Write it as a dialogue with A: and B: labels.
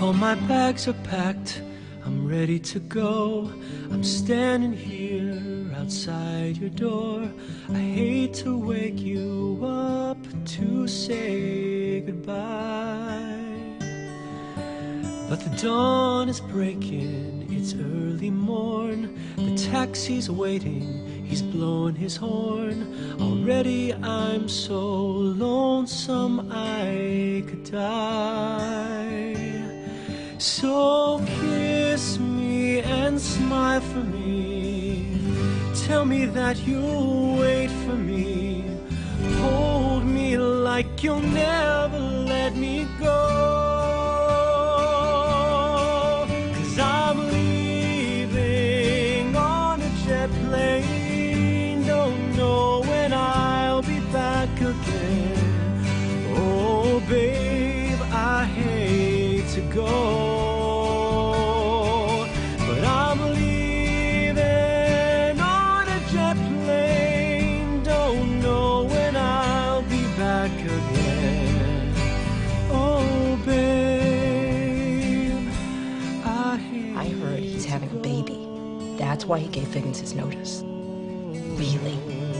A: All my bags are packed, I'm ready to go. I'm standing here outside your door. I hate to wake you up to say goodbye, but the dawn is breaking, it's early morn. The taxi's waiting, he's blowing his horn. Already I'm so lonesome I could die. So kiss me and smile for me. Tell me that you'll wait for me. Hold me like you'll never let me go. 'Cause I'm leaving on a jet plane. Don't know when I'll be back again. Oh babe, I hate to go. Again. Oh, babe,
B: I heard he's having a baby. That's why he gave Figgins his notice. Really?